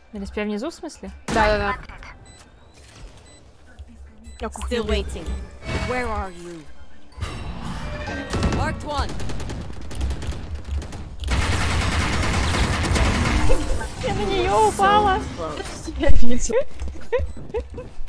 На респе внизу, в смысле? Да. Я Still waiting. Where are you? Marked one. Я на нее упала. Close. Я вижу.